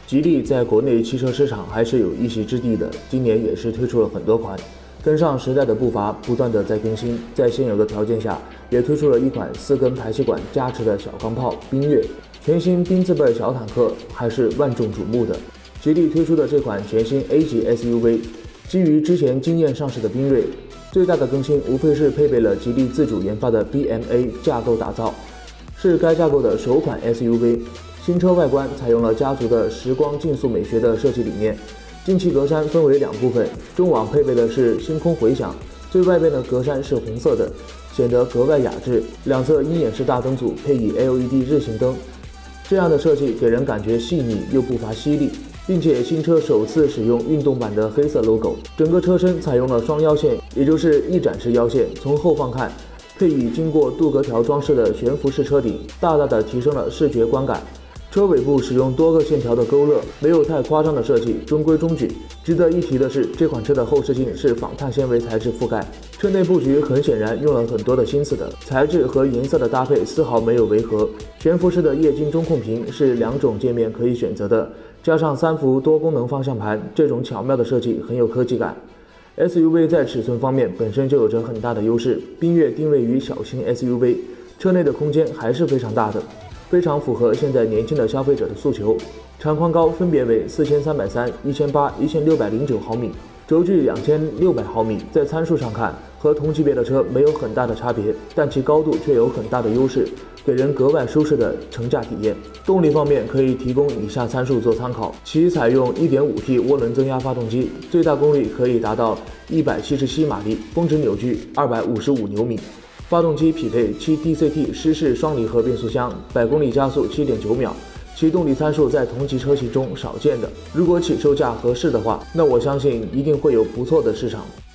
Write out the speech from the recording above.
吉利在国内汽车市场还是有一席之地的，今年也是推出了很多款，跟上时代的步伐，不断的在更新。在现有的条件下，也推出了一款4根排气管加持的小钢炮缤越，全新缤字辈小坦克还是万众瞩目的。吉利推出的这款全新 A 级 SUV， 基于之前惊艳上市的缤瑞，最大的更新无非是配备了吉利自主研发的 BMA 架构打造，是该架构的首款 SUV。新车外观采用了家族的时光竞速美学的设计理念，进气格栅分为2部分，中网配备的是星空回响，最外边的格栅是红色的，显得格外雅致。两侧鹰眼式大灯组配以 LED 日行灯，这样的设计给人感觉细腻又不乏犀利，并且新车首次使用运动版的黑色 logo， 整个车身采用了双腰线，也就是一展式腰线。从后方看，配以经过镀铬条装饰的悬浮式车顶，大大的提升了视觉观感。车尾部使用多个线条的勾勒，没有太夸张的设计，中规中矩。值得一提的是，这款车的后视镜是仿碳纤维材质覆盖。车内布局很显然用了很多的心思的，材质和颜色的搭配丝毫没有违和。悬浮式的液晶中控屏是2种界面可以选择的，加上3幅多功能方向盘，这种巧妙的设计很有科技感。SUV 在尺寸方面本身就有着很大的优势，缤越定位于小型 SUV， 车内的空间还是非常大的。非常符合现在年轻的消费者的诉求，长宽高分别为4330、1800、1609毫米，轴距2600毫米。在参数上看，和同级别的车没有很大的差别，但其高度却有很大的优势，给人格外舒适的乘驾体验。动力方面可以提供以下参数做参考：其采用 1.5T 涡轮增压发动机，最大功率可以达到177马力，峰值扭矩255牛米。发动机匹配7 DCT 湿式双离合变速箱，100公里加速7.9秒，其动力参数在同级车型中少见的。如果起售价合适的话，那我相信一定会有不错的市场。